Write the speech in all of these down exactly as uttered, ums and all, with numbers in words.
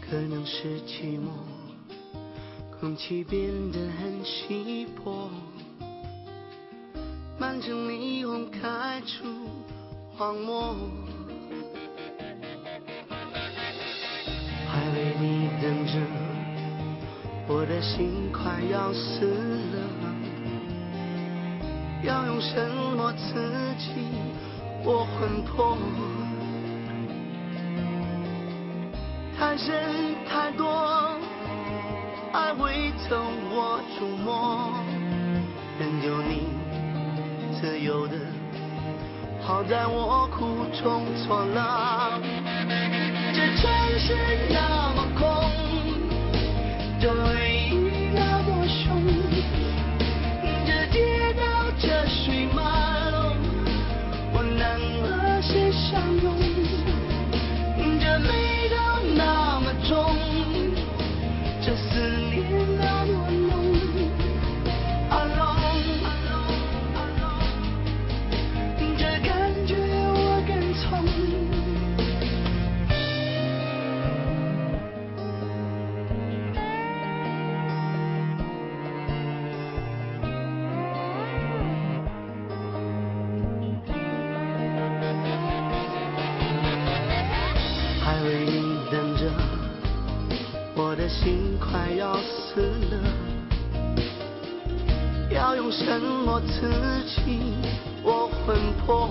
可能是寂寞，空气变得很稀薄，满城霓虹开出荒漠，还为你等着，我的心快要死了，要用什么刺激我魂魄？太深太多，爱未曾我触摸，任由你自由的，好在我苦中作乐。这城市那么空，这回忆那么凶，这街道这水马龙，我能和谁相拥？这美到那么重，这思念那么浓。Alone， 这感觉我跟从。还为你等着，我的心快要死了，要用什么刺激我魂魄？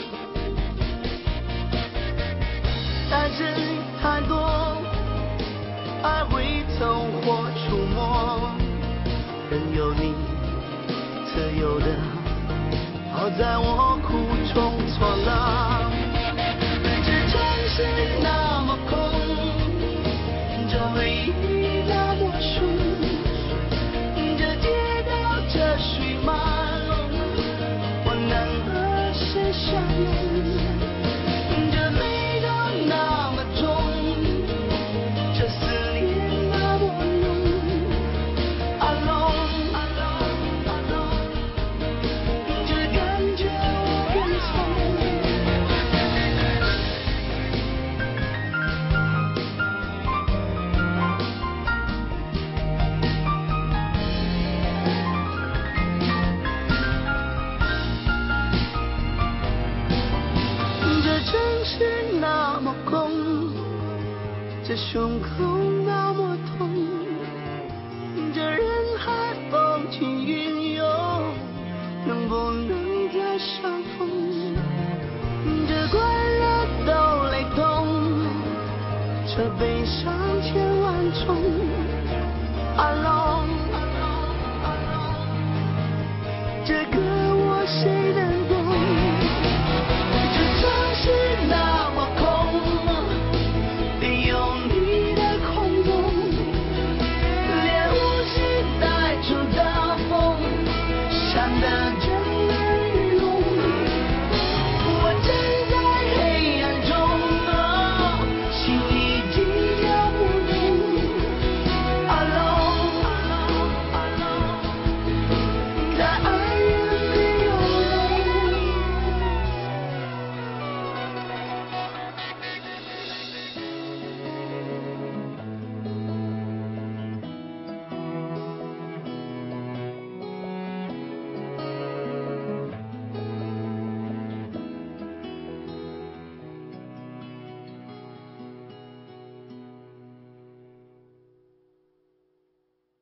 太深太多，爱未曾我触摸，任由你自由的，好在我苦中作乐。这城市那么空，这回忆那么凶，这街道这水马龙，我能和谁相拥？这美到那么重，这思念那么浓。Alone， 这感觉我跟从。是那么空，这胸口那么痛，这人海风起云涌，能不能再相逢？这快乐都雷同，这悲伤千万重。Alone， 这个我谁？